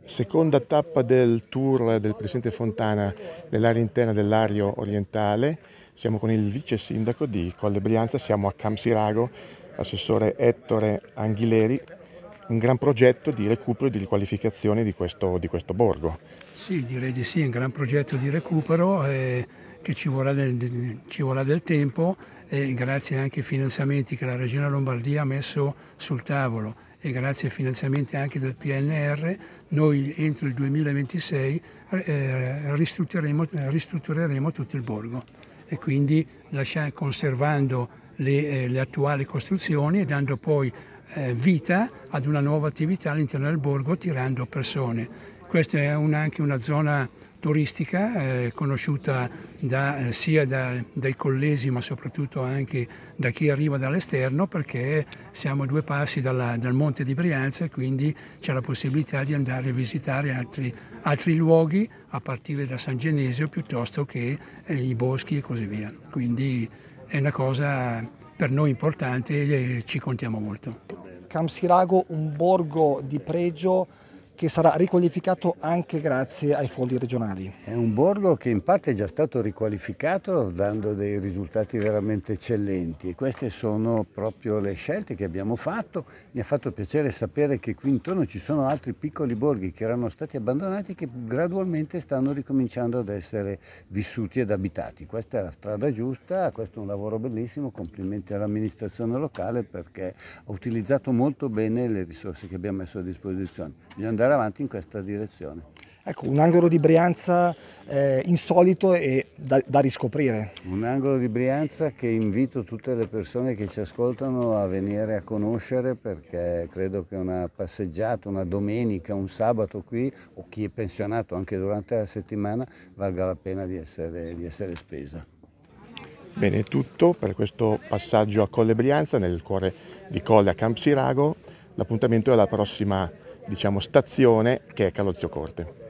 Seconda tappa del tour del Presidente Fontana nell'area interna dell'Ario orientale. Siamo con il vice sindaco di Colle Brianza, siamo a Camsirago, l'assessore Ettore Anghileri, un gran progetto di recupero e di riqualificazione di questo borgo. Sì, direi di sì, è un gran progetto di recupero che ci vorrà del tempo e grazie anche ai finanziamenti che la Regione Lombardia ha messo sul tavolo e grazie ai finanziamenti anche del PNR, noi entro il 2026 ristruttureremo tutto il borgo e quindi conservando le attuali costruzioni e dando poi vita ad una nuova attività all'interno del borgo, attirando persone. Questa è anche una zona turistica conosciuta sia dai collesi ma soprattutto anche da chi arriva dall'esterno, perché siamo a 2 passi dal Monte di Brianza e quindi c'è la possibilità di andare a visitare altri luoghi a partire da San Genesio piuttosto che i boschi e così via. Quindi è una cosa per noi importante e ci contiamo molto. Camsirago, un borgo di pregio che sarà riqualificato anche grazie ai fondi regionali. È un borgo che in parte è già stato riqualificato dando dei risultati veramente eccellenti e queste sono proprio le scelte che abbiamo fatto. Mi ha fatto piacere sapere che qui intorno ci sono altri piccoli borghi che erano stati abbandonati e che gradualmente stanno ricominciando ad essere vissuti ed abitati. Questa è la strada giusta, questo è un lavoro bellissimo, complimenti all'amministrazione locale perché ha utilizzato molto bene le risorse che abbiamo messo a disposizione. Bisogna andare avanti in questa direzione. Ecco, un angolo di Brianza insolito e da riscoprire. Un angolo di Brianza che invito tutte le persone che ci ascoltano a venire a conoscere perché credo che una passeggiata, una domenica, un sabato qui o chi è pensionato anche durante la settimana valga la pena di essere spesa. Bene, è tutto per questo passaggio a Colle Brianza, nel cuore di Colle a Camsirago. L'appuntamento è alla prossima stazione che è Calozio Corte.